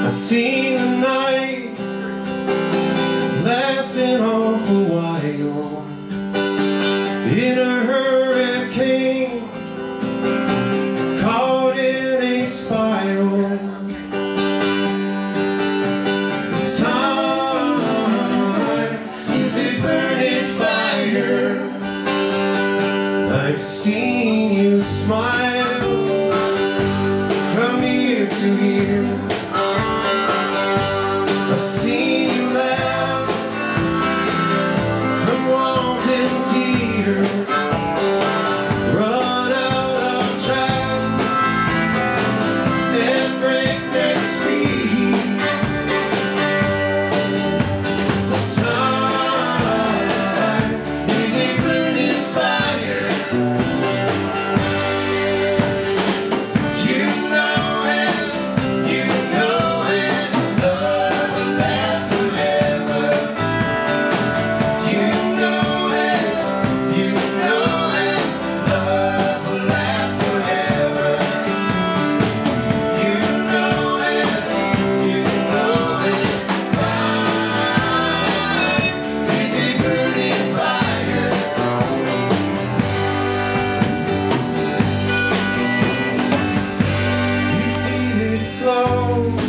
I seen the night lasting awful while in a hurricane, caught in a spiral. Time is a burning fire. I've seen you smile from ear to ear. I've seen you laugh from wanting tears. Run out of track and breakneck speed. Time is a burning fire. You know it, you know it. Love will last forever. You know it, you know it. Love will last forever. You know it, you know it. Time is a burning fire. You feed it slow.